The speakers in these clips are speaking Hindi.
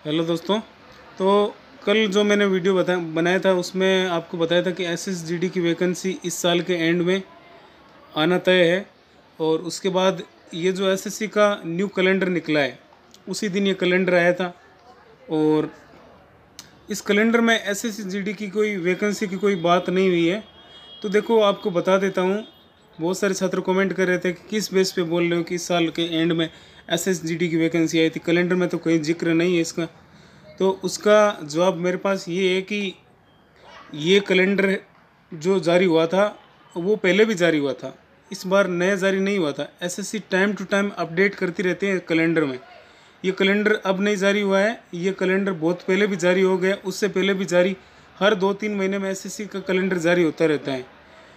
हेलो दोस्तों। तो कल जो मैंने वीडियो बनाया था उसमें आपको बताया था कि एसएसजीडी की वैकेंसी इस साल के एंड में आना तय है। और उसके बाद ये जो एसएससी का न्यू कैलेंडर निकला है उसी दिन ये कैलेंडर आया था। और इस कैलेंडर में एसएसजीडी की कोई वैकेंसी की कोई बात नहीं हुई है। तो देखो आपको बता देता हूँ। बहुत सारे छात्र कमेंट कर रहे थे कि किस बेस पे बोल रहे हो कि इस साल के एंड में एसएसजीडी की वैकेंसी आई थी, कैलेंडर में तो कोई जिक्र नहीं है इसका। तो उसका जवाब मेरे पास ये है कि ये कैलेंडर जो जारी हुआ था वो पहले भी जारी हुआ था, इस बार नया जारी नहीं हुआ था। SSC time to time update करती रहती है कैलेंडर में। ये कैलेंडर अब नहीं जारी हुआ है, ये कैलेंडर बहुत पहले भी जारी हो गया, उससे पहले भी जारी। हर 2-3 महीने में एसएससी का कैलेंडर जारी होता रहता है।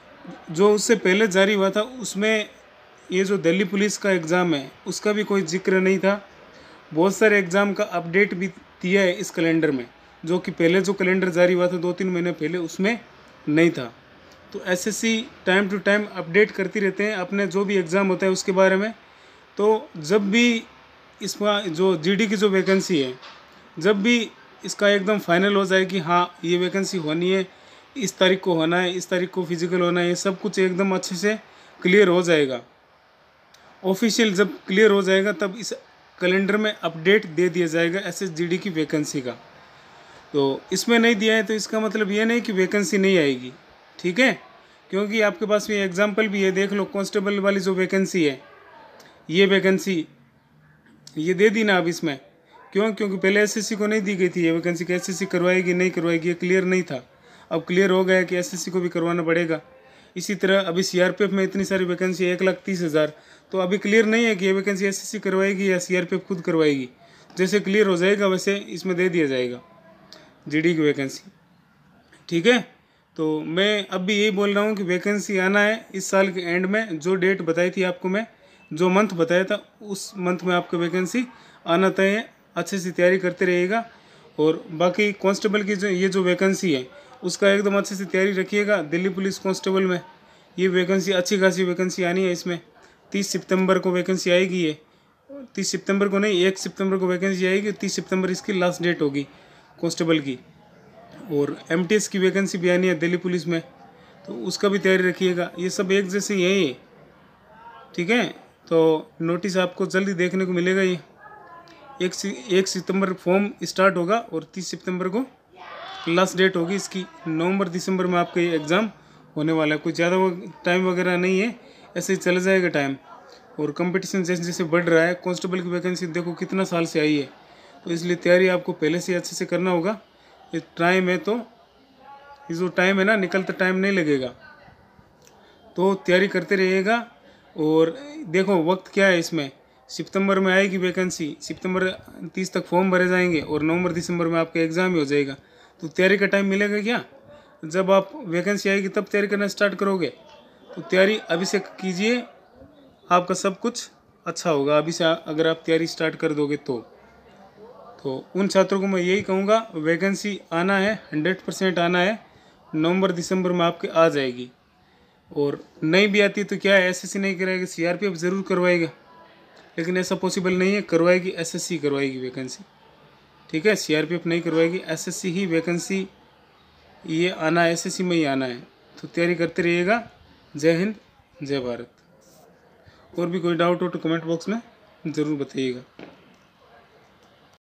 जो उससे पहले जारी हुआ था उसमें ये जो दिल्ली पुलिस का एग्ज़ाम है उसका भी कोई जिक्र नहीं था। बहुत सारे एग्ज़ाम का अपडेट भी दिया है इस कैलेंडर में, जो कि पहले जो कैलेंडर जारी हुआ था 2-3 महीने पहले उसमें नहीं था। तो SSC time to time update करती रहते हैं अपने जो भी एग्ज़ाम होता है उसके बारे में। तो जब भी इसका जो जीडी की जो वैकेंसी है, जब भी इसका एकदम फाइनल हो जाए कि हाँ ये वैकेंसी होनी है, इस तारीख को होना है, इस तारीख को फिजिकल होना है, ये सब कुछ एकदम अच्छे से क्लियर हो जाएगा। ऑफिशियल जब क्लियर हो जाएगा तब इस कैलेंडर में अपडेट दे दिया जाएगा एसएसजीडी की वैकेंसी का। तो इसमें नहीं दिया है तो इसका मतलब ये नहीं कि वैकेंसी नहीं आएगी, ठीक है। क्योंकि आपके पास भी एग्जांपल भी है, देख लो कांस्टेबल वाली जो वैकेंसी है, ये वैकेंसी ये दे दी ना अब इसमें। क्यों? क्योंकि पहले एसएससी को नहीं दी गई थी ये वैकेंसी कि एसएससी करवाएगी नहीं करवाएगी, ये क्लियर नहीं था। अब क्लियर हो गया कि एसएससी को भी करवाना पड़ेगा। इसी तरह अभी सीआरपीएफ में इतनी सारी वैकेंसी है 1,30,000, तो अभी क्लियर नहीं है कि ये वैकेंसी एसएससी करवाएगी या सीआरपीएफ खुद करवाएगी। जैसे क्लियर हो जाएगा वैसे इसमें दे दिया जाएगा जीडी की वैकेंसी, ठीक है। तो मैं अब भी यही बोल रहा हूँ कि वैकेंसी आना है इस साल के एंड में। जो डेट बताई थी आपको मैं, जो मंथ बताया था उस मंथ में आपको वैकेंसी आना तय है। अच्छे से तैयारी करते रहिएगा। और बाकी कांस्टेबल की जो वैकेंसी है उसका एकदम अच्छे से तैयारी रखिएगा। दिल्ली पुलिस कांस्टेबल में ये वैकेंसी अच्छी खासी वैकेंसी आनी है। इसमें 30 सितंबर को वैकेंसी आएगी। ये 30 सितंबर को नहीं, 1 सितंबर को वैकेंसी आएगी। 30 सितंबर इसकी लास्ट डेट होगी कांस्टेबल की। और एमटीएस की वैकेंसी भी आनी है दिल्ली पुलिस में, तो उसका भी तैयारी रखिएगा। ये सब एक जैसे ही है ये, ठीक है। तो नोटिस आपको जल्दी देखने को मिलेगा। ये 1 सितंबर फॉर्म स्टार्ट होगा और 30 सितंबर को लास्ट डेट होगी इसकी। नवंबर दिसंबर में आपका ये एग्ज़ाम होने वाला है। कोई ज़्यादा टाइम वगैरह नहीं है, ऐसे ही चला जाएगा टाइम। और कंपटीशन जैसे जैसे बढ़ रहा है, कांस्टेबल की वैकेंसी देखो कितना साल से आई है, तो इसलिए तैयारी आपको पहले से अच्छे से करना होगा। ये टाइम है, तो ये जो टाइम है ना, निकलता टाइम नहीं लगेगा, तो तैयारी करते रहिएगा। और देखो वक्त क्या है इसमें, सितंबर में आएगी वैकेंसी, सितंबर 30 तक फॉर्म भरे जाएंगे और नवंबर दिसंबर में आपका एग्ज़ाम ही हो जाएगा। तो तैयारी का टाइम मिलेगा क्या? जब आप वैकेंसी आएगी तब तैयारी करना स्टार्ट करोगे। तो तैयारी अभी से कीजिए, आपका सब कुछ अच्छा होगा अभी से अगर आप तैयारी स्टार्ट कर दोगे तो उन छात्रों को मैं यही कहूँगा, वैकेंसी आना है, 100% आना है। नवंबर दिसंबर में आपके आ जाएगी। और नहीं भी आती तो क्या है, एसएससी नहीं कराएगी, सीआरपीएफ ज़रूर करवाएगा, लेकिन ऐसा पॉसिबल नहीं है। करवाएगी एसएससी करवाएगी वैकेंसी, ठीक है। सीआरपीएफ नहीं करवाएगी, एसएससी ही वैकेंसी ये आना है, एसएससी में ही आना है। तो तैयारी करते रहिएगा। जय हिंद, जय भारत। और भी कोई डाउट हो तो कमेंट बॉक्स में ज़रूर बताइएगा।